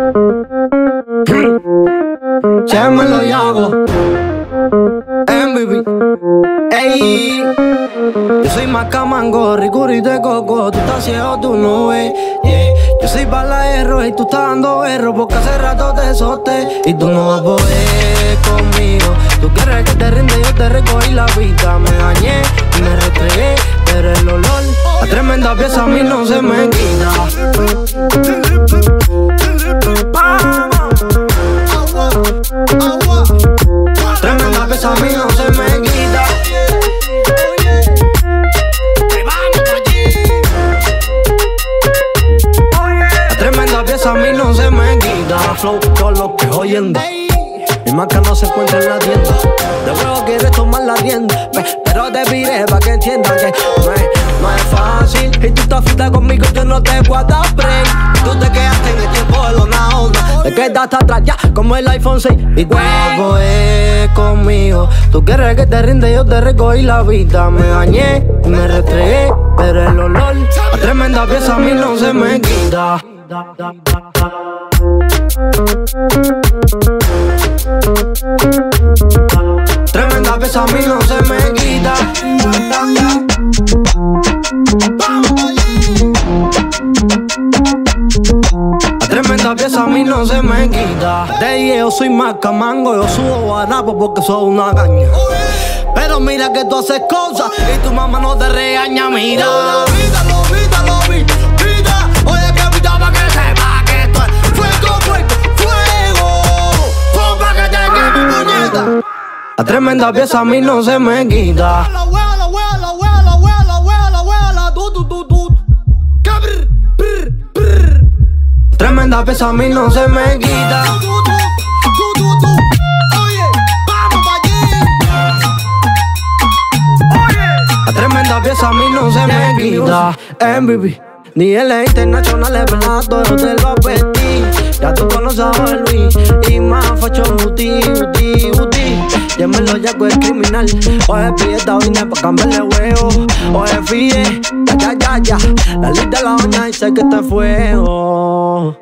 me lo hago. MVP. Ey. Yo soy Macamango, Ricuri de coco. Tú estás ciego, tú no ves. Yeah. Yo soy balaerro y tú estás dando erro porque hace rato te solté y tú no vas a poder conmigo. Tú quieres que te rinde, yo te recogí la vida. Me dañé y me restregué, pero el olor a tremenda pieza a mí no se me quita. Tremenda pieza a mí no se me quita. Tremenda pieza a mí no se me quita. Flow, todo lo que oyendo. Mi marca no se encuentra en la tienda. De nuevo quieres tomar la tienda, pero te pide pa' que entiendas que no es fácil. Y tú estás frita conmigo, yo no te voy a dar break. Tú te quedaste en el tiempo de una onda. Te quedaste atrás ya, como el iPhone 6. Y tú no es conmigo. Tú quieres que te rinde, yo te recogí la vida. Me dañé y me restregué, pero el olor a tremenda pieza a mí no se me quita. Tremenda pieza a mí no se me quita. Tremenda pieza a mí no se me quita. De ahí yo soy Macamango, yo subo guarapo porque soy una caña. Pero mira que tú haces cosas y tu mamá no te regaña, mira. Oye, que vida pa' que sepa que esto es fuego, fuego. Pa' que te quede mi puñeta. La tremenda pieza a mí no se me quita. Tremenda pieza a mí no se me quita. La tremenda pieza a mí no se me quita. MVP. Ni el internacional es verdad, todo te lo apetí. Ya tú conoces a Luis y más facho buti. Llámelo ya que es criminal. Oye, pide esta vaina pa' cambiarle huevo. Oye, fíe, ya. La lista de la doña dice que está fuego.